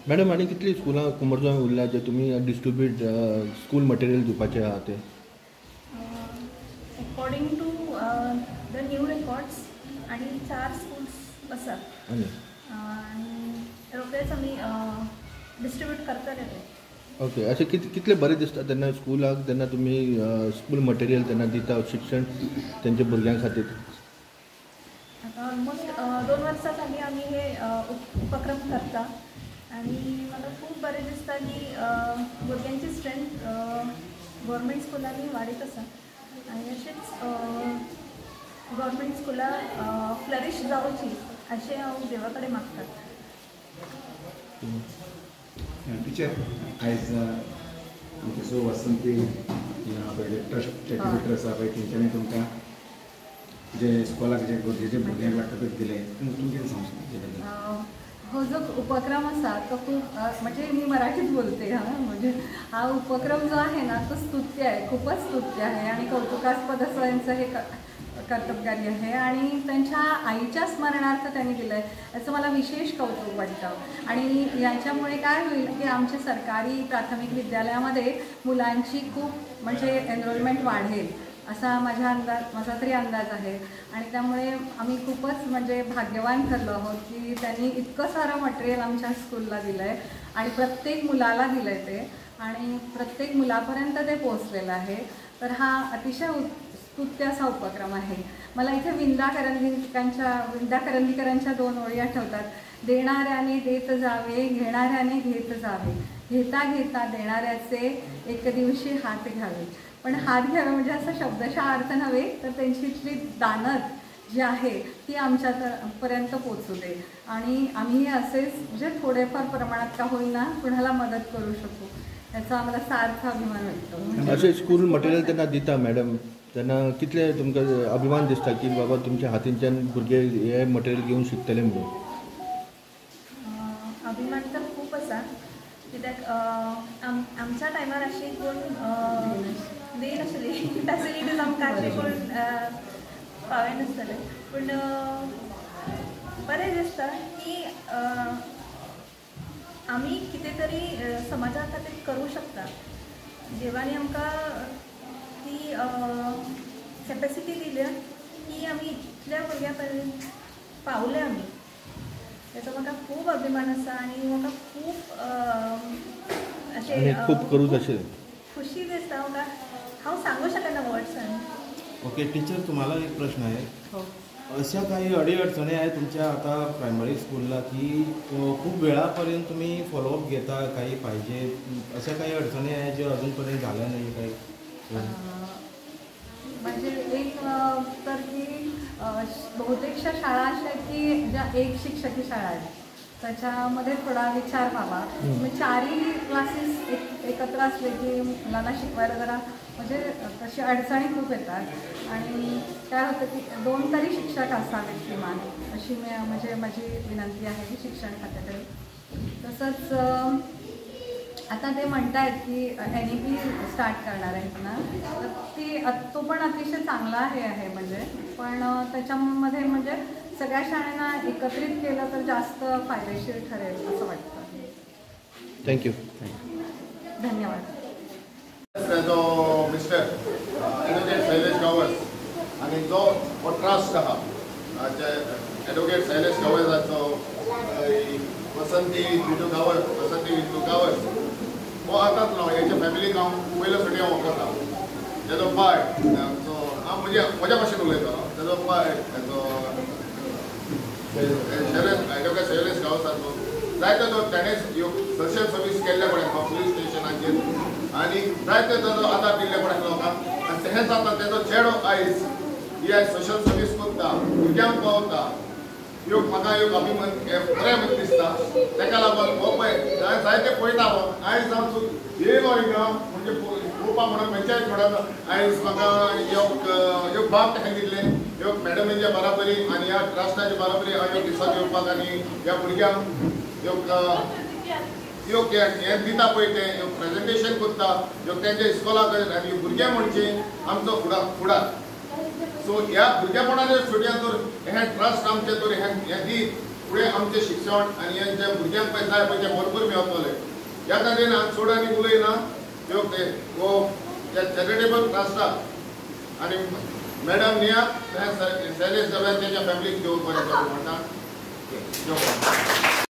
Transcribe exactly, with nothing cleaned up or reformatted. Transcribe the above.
Madam आनी कितली स्कुलां कुंभरजुंवा उरल्या जे तुमी डिस्ट्रिब्यूट स्कूल मटेरियल दिवपाचे आहा ते? According to the new records आणि चार स्कूल्स आसात आनी आनी रोखडेच आमी डिस्ट्रिब्यूट करतले ते. ओके. अशें कित कितले बरें दिसता तेन्ना स्कुलाक जेन्ना तुमी स्कूल मटेरियल तेन्ना दिता शिक्षण तेंच्या भुरग्यां खातीर? आता ऑलमोस्ट दोन वर्सां जाली आमी हे उपक्रम करता आणि म्हाका खूब बरें दिसता की भुरग्यांची स्ट्रेंथ गव्हर्मेंट स्कुलांनी वाडीत आसा आनी अशेंच गव्हर्मेंट स्कुलां फ्लरीश जावची अशें हांव देवा कडेन मागता. टीचर आयज आमचे सो वसंती पळय ट्रस्ट चॅरिटेबल आसा पळय तेंच्यांनी तुमकां जे स्कॉलाक जे गरजेचे भुरग्यांक लागता ते दिले तुमी कितें सांगता? हो जो उपक्रम असा तो खूप म्हणजे मी मराठीत बोलते हां म्हणजे हा उपक्रम जो आहे ना तो स्तुत्य आहे, खूपच स्तुत्य आहे आणि कौतुकास्पद असं यांचं हे कर्तबगारी आहे आणि त्यांच्या आईच्या स्मरणार्थ त्यांनी दिलं आहे याचं मला विशेष कौतुक वाटतं. आणि याच्यामुळे काय होईल की आमच्या सरकारी प्राथमिक विद्यालयामध्ये मुलांची खूप म्हणजे एनरोलमेंट वाढेल असा माझा अंदाज माझा तरी अंदाज आहे. आणि त्यामुळे आम्ही खूपच म्हणजे भाग्यवान ठरलो आहोत की त्यांनी इतकं सारं मटेरियल आमच्या स्कूलला दिलं आहे आणि प्रत्येक मुलाला दिलं आहे ते आणि प्रत्येक मुलापर्यंत ते पोचलेलं आहे. तर हा अतिशय स्तुत्य असा उपक्रम आहे. मला इथे विंदा करंदीकरांच्या विंदा करंदीकरांच्या दोन ओळी आठवतात. देणाऱ्याने देत जावे, घेणाऱ्याने घेत जावे, घेता घेता देणाऱ्याचे एक दिवशी हात घ्यावे. पण हात घ्यावे म्हणजे असं शब्दशः अर्थ नव्हे तर त्यांची जी दानत जी आहे ती आमच्यापर्यंत पोचू दे आणि आम्ही असेच म्हणजे थोडेफार प्रमाणात का होईना कुणाला मदत करू शकू याचा आम्हाला सार्थ अभिमान वाटतो. असे स्कूल मटेरियल त्यांना दिता मॅडम तेन्ना कितले तुमकां अभिमान दिसता की बाबा तुमच्या हातींच्यान भुरगे हे मटेरियल घेवन शिकतले म्हणून? अभिमान तर खूप आसा कित्याक आमच्या टायमार अशी कोण दिनाशिल्ली फॅसिलिटीज आमकां अशें कोण पावय नासतले. पूण बरें दिसता की आमी कितें तरी समाजा खातीर करूं शकता. देवानी आमकां ती कॅपेसिटी दिल्या की आमी इतल्या भुरग्यां पर्यंत पावले आमी याचो म्हाका खूब अभिमान आसा आणि म्हाका खूब अशें खूब करूंच अशें खुशी दिसता म्हाका हांव सांगू शकना वर्ड्सान. ओके टीचर तुम्हाला एक प्रश्न आहे. हो. अशा काही अडीअडचणी आहेत तुमच्या आता प्रायमरी स्कूलला की खूप वेळापर्यंत तुम्ही फॉलोअप घेता काही पाहिजे अशा काही अडचणी आहेत जे अजूनपर्यंत झाल्या नाही काही? म्हणजे एक तर की बहुतेकशा शाळा अशा आहेत की ज्या एक शिक्षकी शाळा आहेत त्याच्यामध्ये थोडा विचार व्हावा. मग चारही क्लासेस एक एकत्र असले की मुलांना शिकवायला जरा म्हणजे तशी अडचणी खूप येतात आणि काय होतं की दोन तरी शिक्षक असावेत किमान अशी मी म्हणजे माझी विनंती आहे शिक्षण खात्याकडे. तसंच आता ते म्हणत आहेत की एन ई पी स्टार्ट करणार आहेत ना तर ती तो पण अतिशय चांगला हे आहे म्हणजे पण त्याच्यामध्ये म्हणजे सगळ्या शाळांना एकत्रित केलं तर जास्त फायदेशीर ठरेल असं वाटतं. थँक्यू. धन्यवाद. जो मिस्टर ॲडव्होकेट शैलेश गावस आणि जो हो ट्रस्ट आहा ॲडव्होकेट शैलेश गावसाचो वसंती विटू गावस वसंती विटू गावस हो आतांच न्हू हेच्या फॅमिलीक हांव पयलो फावटी हांव वळखता. तेजो बाय हांव म्हज्या म्हज्या भाशेन उलयता. तेजो बाय तेजो शैलेश ॲडव्होकेट शैलेश गावसाचो जायते तो ताणें सोशल सर्वीस केल्ले पळय पुलीस स्टेशनाचेर आनी जायते ताजो आदार दिल्ले पळय लोकांक आनी तें जाता तेजो चेडो आयज ही आयज सोशल सर्वीस करता भुरग्यांक पावता ह्यो म्हाका ह्यो अभिमान बरें दिसता. ताका लागून हो पळय जायते पळयता आयज आमचो येयलो हिंगा म्हणजे पळोवपा म्हणून पंचायत म्हणून आयज म्हाका योग योग बाब ताणें दिल्ले योग मॅडमीच्या बराबरी आनी ह्या ट्रस्टाच्या बराबरी हांव ह्यो दिसाक येवपाक आनी ह्या भुरग्यांक योग योग हें दिता पळय तें प्रेजेंटेशन करता योग तेंच्या इस्कॉलाक आनी भुरगे म्हणजे आमचो फुडार फुडार सो ह्या भुरगेपणाच्या स्टुडियांत तर हे ट्रस्ट आमचे तर हे दी फुडें आमचें शिक्षण आनी हेंच्या भुरग्यांक पळय जाय पळय तें भरपूर मेळटलें. ह्या खातीर हांव चड आनी उलयना. ह्यो वो त्या चॅरिटेबल ट्रस्टाक आनी मॅडम निया शैलेश दव्यान तेच्या फॅमिलीक घेवन बरें म्हणटा.